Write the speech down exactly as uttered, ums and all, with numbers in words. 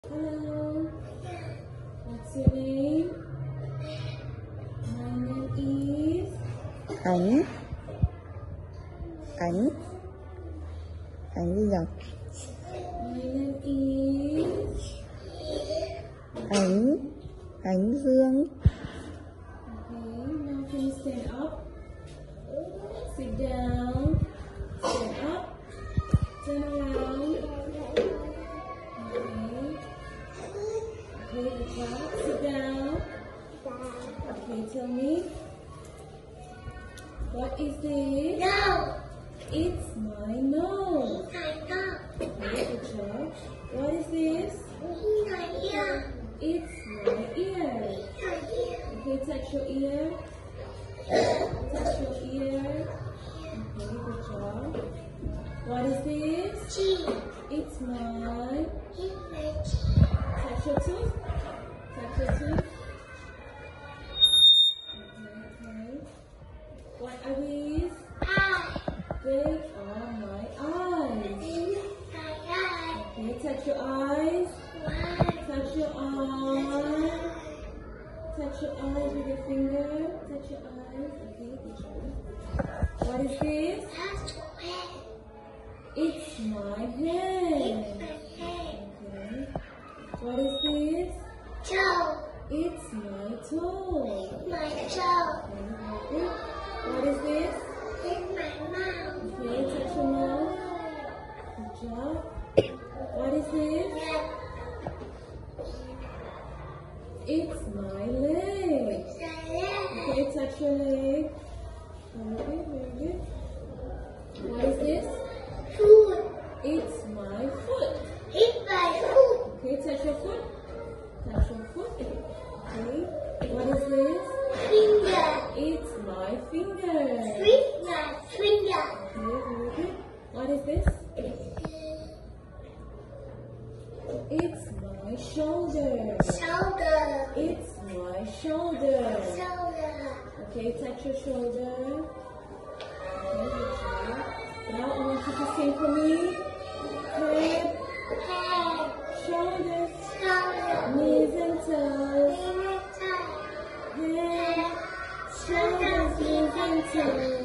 Hello, what's your name? My name is Ảnh. Ảnh. Ảnh gì nhỉ? My name is Ảnh. Ảnh Dương. Okay, now can you stand up? Sit down. Stand up. Turn around. Okay. Okay, good job. Sit down. Okay, tell me. What is this? No, It's my nose. I know. Okay, good job. What is this? My ear, It's my ear. my ear. Okay, touch your ear. Touch your ear. Okay, good job. What is this? Cheese, It's my. it's my cheese. Touch your tooth. Touch your tooth. Okay, okay. What are these? Eye, They are my eyes. my eye. Okay, touch your eyes. One, Touch your eyes. Touch your eyes with your finger. Touch your eyes. Okay, good job. What is this? that's wet. It's my hand. It's my head. Okay. What is this? Toe, It's my toe. it's my toe. Okay, good. What is this? It's my mouth. Okay, touch your mouth. Good job. What is this? Yeah, It's my leg. it's a leg. Okay, touch your leg. Very good, very good. What is this? Food, It's my foot. it's my food. Okay, touch your foot. Touch your foot. Okay. What is this? Finger, It's my finger. finger, finger. Okay, very good. What is this? It's my shoulder. Shoulder, It's my shoulder. shoulder. Okay, touch your shoulder. Okay, good job. Now I want you to sing for me. Head, Head, shoulders, shoulder. knees and toes. Finger, toe. Head, shoulders, knees and toes.